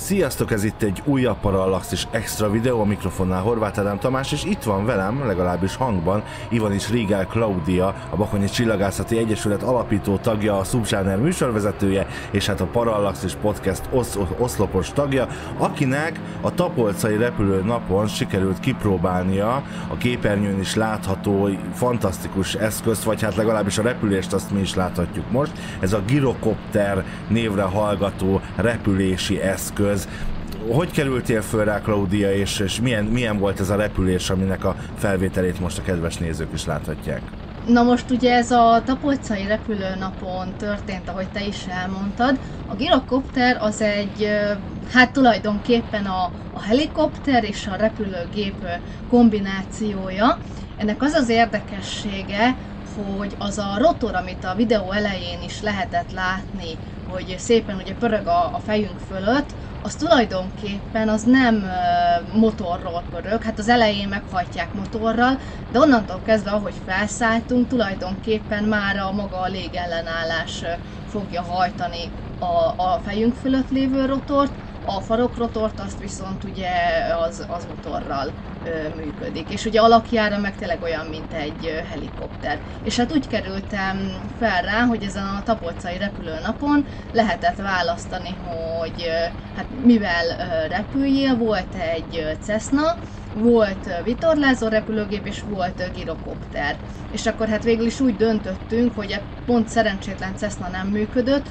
Sziasztok, ez itt egy újabb Parallaxis extra videó, a mikrofonnál Horváth Ádám Tamás, és itt van velem, legalábbis hangban, Ivanics Rigál Klaudia, a Bakonyi Csillagászati Egyesület alapító tagja, a Subzsáner műsorvezetője, és hát a Parallaxis Podcast oszlopos tagja, akinek a tapolcai repülőnapon sikerült kipróbálnia a képernyőn is látható fantasztikus eszközt, vagy hát legalábbis a repülést azt mi is láthatjuk most. Ez a Girocopter névre hallgató repülési eszköz. Hogy kerültél föl rá, Klaudia, és milyen volt ez a repülés, aminek a felvételét most a kedves nézők is láthatják? Na most ugye ez a tapolcai repülőnapon történt, ahogy te is elmondtad. A Girocopter az egy, hát tulajdonképpen a helikopter és a repülőgép kombinációja. Ennek az az érdekessége, hogy az a rotor, amit a videó elején is lehetett látni, hogy szépen ugye pörög a fejünk fölött, az tulajdonképpen az nem motorról pörög, hát az elején meghajtják motorral, de onnantól kezdve, ahogy felszálltunk, tulajdonképpen már a maga a légellenállás fogja hajtani a fejünk fölött lévő rotort, a farokrotort azt viszont ugye az motorral működik. És ugye alakjára meg tényleg olyan, mint egy helikopter. És hát úgy kerültem fel rá, hogy ezen a tapolcai repülőnapon lehetett választani, hogy hát mivel repüljél, volt egy Cessna, volt vitorlázó repülőgép és volt Girocopter. És akkor hát végül is úgy döntöttünk, hogy pont szerencsétlen Cessna nem működött,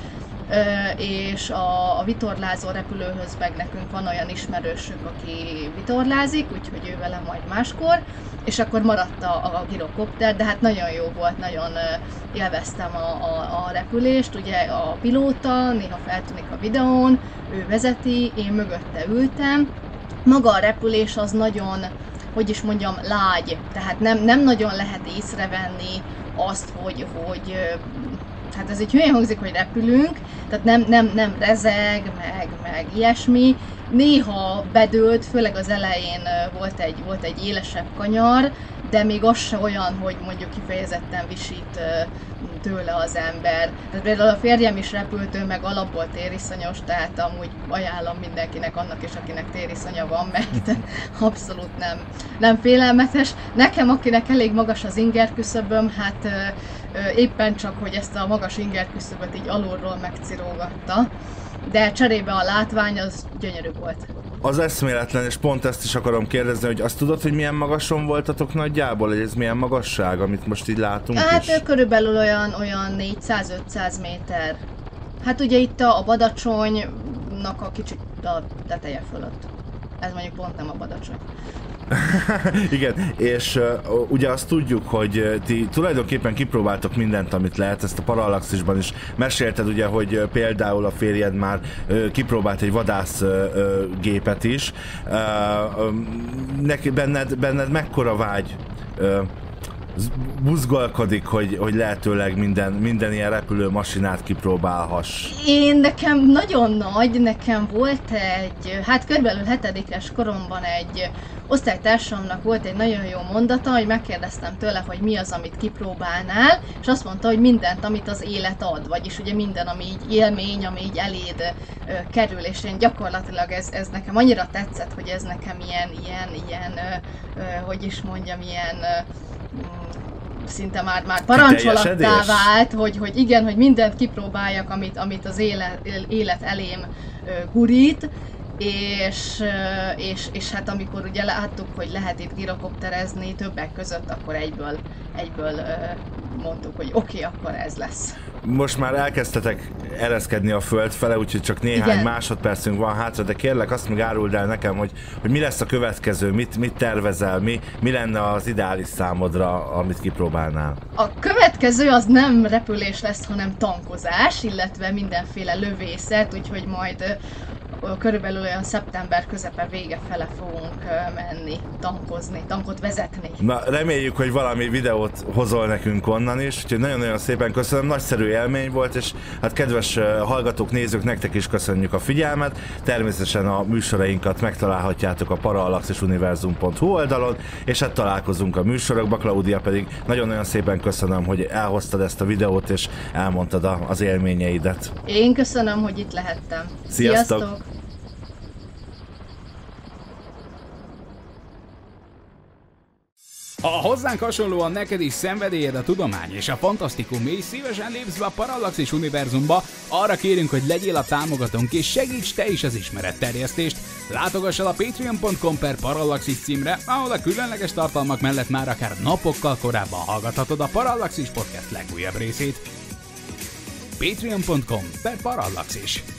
és a vitorlázó repülőhöz meg nekünk van olyan ismerősünk, aki vitorlázik, úgyhogy ő vele majd máskor, és akkor maradt a Girocopter, de hát nagyon jó volt, nagyon élveztem a repülést, ugye a pilóta néha feltűnik a videón, ő vezeti, én mögötte ültem. Maga a repülés az nagyon, hogy is mondjam, lágy, tehát nem nagyon lehet észrevenni azt, hogy hát ez így hülyen hangzik, hogy repülünk, tehát nem rezeg, meg ilyesmi. Néha bedőlt, főleg az elején volt egy élesebb kanyar, de még az se olyan, hogy mondjuk kifejezetten visít tőle az ember. Tehát például a férjem is repült, ő meg alapból tériszonyos, tehát amúgy ajánlom mindenkinek, annak is, akinek tériszonya van, mert abszolút nem félelmetes. Nekem, akinek elég magas az ingerküszöböm, hát éppen csak, hogy ezt a magas ingerküszöböt így alulról megcirógatta, de cserébe a látvány az gyönyörű volt. Az eszméletlen, és pont ezt is akarom kérdezni, hogy azt tudod, hogy milyen magason voltatok nagyjából, hogy ez milyen magasság, amit most így látunk hát is? Körülbelül olyan 400-500 méter. Hát ugye itt a Badacsonynak a kicsit a teteje fölött. Ez mondjuk pont nem a Badacsony. Igen, és ugye azt tudjuk, hogy ti tulajdonképpen kipróbáltok mindent, amit lehet, ezt a Parallaxisban is mesélted, ugye, hogy például a férjed már kipróbált egy vadászgépet is. Benned mekkora vágy buzgolkodik, hogy lehetőleg minden ilyen repülőmasinát kipróbálhass? Nekem nagyon nagy, nekem volt hát körülbelül 7-es koromban egy osztálytársamnak volt egy nagyon jó mondata, hogy megkérdeztem tőle, hogy mi az, amit kipróbálnál, és azt mondta, hogy mindent, amit az élet ad, vagyis ugye minden, ami így élmény, ami így eléd kerül, és én gyakorlatilag ez nekem annyira tetszett, hogy ez nekem ilyen hogy is mondjam, ilyen szinte már parancsolattá vált, hogy igen, hogy mindent kipróbáljak, amit az élet elém gurít, és hát amikor ugye láttuk, hogy lehet itt girokopterezni többek között, akkor egyből mondtuk, hogy oké, akkor ez lesz. Most már elkezdtetek ereszkedni a föld fele, úgyhogy csak néhány másodpercünk van hátra, de kérlek, azt még áruld el nekem, hogy mi lesz a következő, mit tervezel, mi lenne az ideális számodra, amit kipróbálnál? A következő az nem repülés lesz, hanem tankozás, illetve mindenféle lövészet, úgyhogy majd körülbelül olyan szeptember közepe vége fele fogunk menni, tankot vezetni. Na, reméljük, hogy valami videót hozol nekünk onnan is, úgyhogy nagyon-nagyon szépen köszönöm, nagyszerű élmény volt, és hát kedves hallgatók, nézők, nektek is köszönjük a figyelmet. Természetesen a műsorainkat megtalálhatjátok a parallaxisuniverzum.hu oldalon, és hát találkozunk a műsorokba. Klaudia, pedig nagyon-nagyon szépen köszönöm, hogy elhoztad ezt a videót, és elmondtad az élményeidet. Én köszönöm, hogy itt lehettem. Sziasztok! Ha hozzánk hasonlóan neked is szenvedélyed a tudomány és a fantasztikum, és szívesen lépsz be a Parallaxis univerzumba, arra kérünk, hogy legyél a támogatónk és segíts te is az ismeretterjesztést. Látogass el a patreon.com/Parallaxis címre, ahol a különleges tartalmak mellett már akár napokkal korábban hallgathatod a Parallaxis podcast legújabb részét. Patreon.com/Parallaxis.